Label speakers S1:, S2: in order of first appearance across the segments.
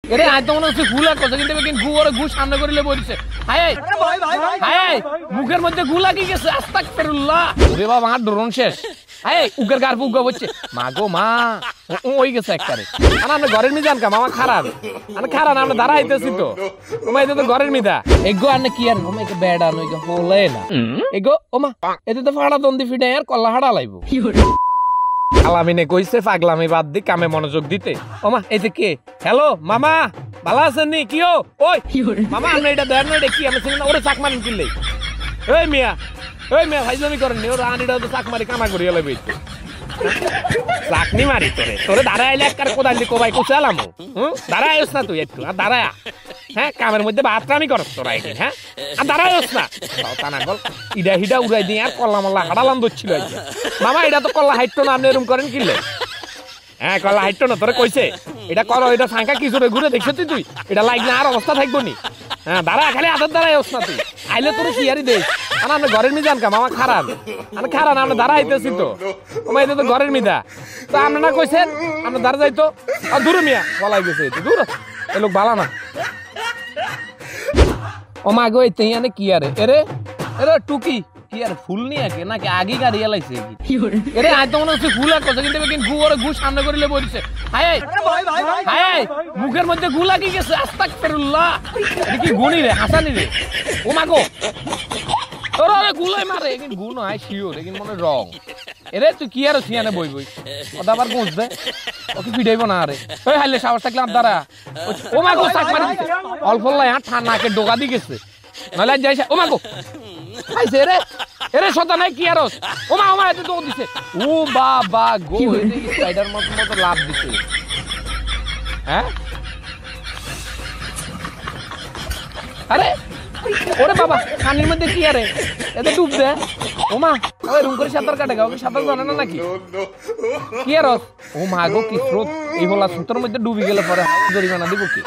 S1: এরে আজ তো মনে হচ্ছে গুলা কথা কিন্তু গু ওরে গু সামনে করিলে বলছে হায় হায় মুখের মধ্যে গু লাগি গেছে আস্তাগফিরুল্লাহ ওরে বাবা আমার ড্রোন শেষ হায় উগের গার ফুগা বলছে মা গো মা ওই গেছে একবারে আমরা ঘরের মিজান কা মামা খারাপ আমরা দাঁড়াইতেছি তো ওমা এটা তো ঘরের মিদা এগো আনে কি আর ওমা একে বেড়া নই গো হলে না এগো ওমা এতে তো ফাড়া দন্দি ফিডে আর কল্লা হাড়া লাইবো আলামিনে কইছে পাগলামি বাদ দি কামে মনোযোগ দিতে ওমা এই যে কে হ্যালো মামা ভালো আছেন নি কিও ওই মামা আমরা এটা দেন না এটা কি আমি চিনি না ওরে চাক মারেন কিলে এই মিয়া ভাইজলামি করেন নি ওরা আনিটা তো চাক মারি কামা করি হলে বইতে চাকনি মারি তোরে দাঁড়ায় আইলে একবার কোদাল দি কোবাই কুচালামু দাঁড়ায় আইস না তুই একটু আর দাঁড়ায় হ্যাঁ কামের মধ্যে বাতরামি করছ তোরা এখানে হ্যাঁ আর দাঁড়ায় আইস না তানা গল ইডা হিডা উড়াই দিয়ে আর কল্লা মল্লা হাড়ালাম দচ্ছিল মামা এটা তো কল্লা হাইট্টো না আপনি এরকম করেন কিলে হ্যাঁ কল্লা হাইট্টো না তোরে কইছে এটা করো এটা ফাঁকা কি জোরে ঘুরে দেখছ তুই এটা লাইক না আর অবস্থা থাকবো নি হ্যাঁ দাঁড়া খালি আধার দাঁড়ায় আইস না তুই আইলে তোর শিয়ারি দেখ আমরা ঘরের মিজান কা মামা খারাপ আমরা দাঁড়াইতেছি তো ওমা এটা তো ঘরের মিদা তো আমরা না কইছেন আমরা দাঁড়া যাইতো আর দূরে মিয়া বলাই গেছে দূর এ লোক ভালো না ওমা গো এই তেইয়ানে কি আরে এরে টুকি কি আর ফুল নিয়ে আকে নাকি আগে গাড়ি এলাইছে কি এরে আজ তো মনে হচ্ছে ফুল আর কথা কিন্তু গু ওরে গু সামনে করিলে বলছে হায় হায় মুখের মধ্যে গু লাগি গেছে আস্তাগফিরুল্লাহ এটা কি গুনি রে হাসানি রে ওমা গো ওরে গুলাই মারে কিন্তু গু নয় শিওর কিন্তু মনে রং এরে তুই কি আর সিয়ানে বই ওটা আবার গোছ দে ওকে পিটাইব না আরে ওই হাইলে সাহস থাকলে আর দাঁড়া ওমা গো চাক মারি অল্প লাই আর ঠান্ডা নাকে ডোকা দি গেছে নলে যাইছে ওমা গো খাইছে এরে সদা নাই কি আর ওমা এত দৌড় দিছে ও বাবা গো এই স্পাইডার মতো লাভ দিছে হ্যাঁ আরে ওরে বাবা পানির মধ্যে কি আরে এতে ডুব দে ওমা ওই রুম করে সাঁতার কাটে ওকে সাঁতার জানে না নাকি কি আর ও মা গো কি স্রোত এই বলা সুতোর মধ্যে ডুবি গেলে পরে জরিমানা দিব কি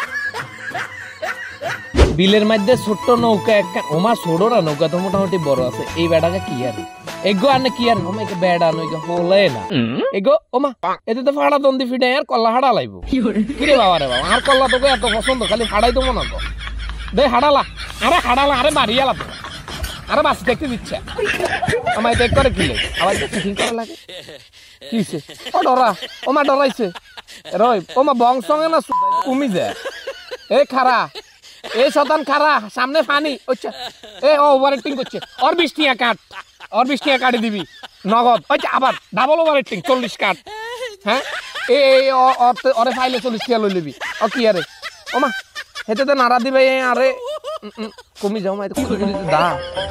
S1: বিলের মধ্যে ছোট্ট নৌকা একটা ওমা ছোড়ো না নৌকা তো মোটামুটি বড় আছে এই বেড়াটা কি আর এগো আনে কি আর ওমা একে বেড়া নই গো হলে না এগো ওমা এতে তো ফাড়া দন্দি ফিডে আর কল্লা হাড়া লাইবো কি রে বাবা আর কল্লা তোকে এত পছন্দ খালি হাড়াই তো মনে কর দে হাড়ালা আরে বাড়িয়ালা তো আরে বাস দেখতে দিচ্ছে আমায় দেখ করে কিলে আবার ফিটিং করা লাগে কিছে ও ডরা ওমা ডরাইছে রই ওমা বংসঙ্গে না কমি যায় এই খারা এই শতান খারা সামনে পানি আচ্ছা এ ওভার অ্যাক্টিং করছে আর 20 টাকা কাটি দিবি নগদ আচ্ছা আবার ডাবল ওভার অ্যাক্টিং 40 কাট হ্যাঁ এই ওরে ফাইলে 40 টাকা লই লিবি ও কি আরে ওমা হেতে তো নাড়া দিবে আরে কমি যাও মা দা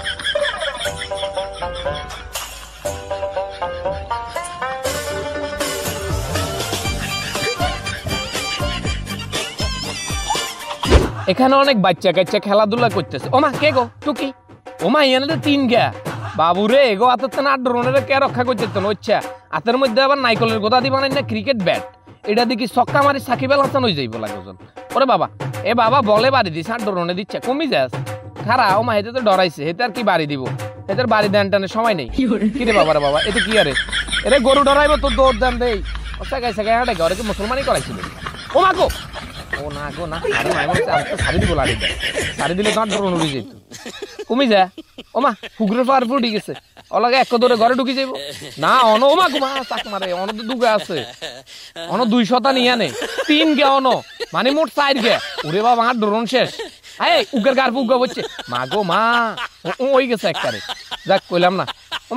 S1: এখানে অনেক বাচ্চা কাচ্চা খেলাধুলা করতেছে ওমা কে গো টুকি ওমা ইয়ানে 3 গা বাবুরে এগো আততে না ড্রোনের কে রক্ষা করতে হচ্ছে হাতের মধ্যে আবার নাইকলের গোদা দি বানাই না ক্রিকেট ব্যাট এটা দেখি ছক্কা মারি সাকিব আল হাসান হয়ে যাইব লাগজন ওরে বাবা এ বাবা বলে বাড়ি দিছে আর ড্রোনে দিচ্ছে কমি যাস খারা ওমা হেতে তো ডরাইছে হেতে আর কি বাড়ি দিব হেতের বাড়ি দেন টানের সময় নেই কি রে বাবা রে বাবা এতে কি আরে এরে গরু ডরাইব তো দৌড় দেন দেই ও সাগাই হাঁটে ঘরে কি মুসলমানই করাইছিল ওমা গো ও না গো না আরে মাই মনে আমি তো সারি দিব লাড়ি দে সারি দিলে তো ড্রোন উড়ে যেত কমি যা ওমা ফুগরে পার ফুটি গেছে ওলাগে এক দৌড়ে ঘরে ঢুকি যাইব না অন ওমা গো মা চাক মারে অন তো দুগা আছে অন 200টা নিয়া নে 3 গে অন মানে মোট 4 গে ওরে বাবা আমার ড্রোন শেষ এই উগের গার ফুগা হচ্ছে মা গো মা ওই গেছে একবারে যাক কইলাম না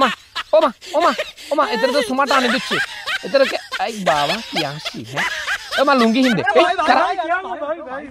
S1: ওমা এদের তো সুমাটা আনি দিচ্ছে এদের এই বাবা কি আসি হ্যাঁ ওমা লুঙ্গি হিন্দে এই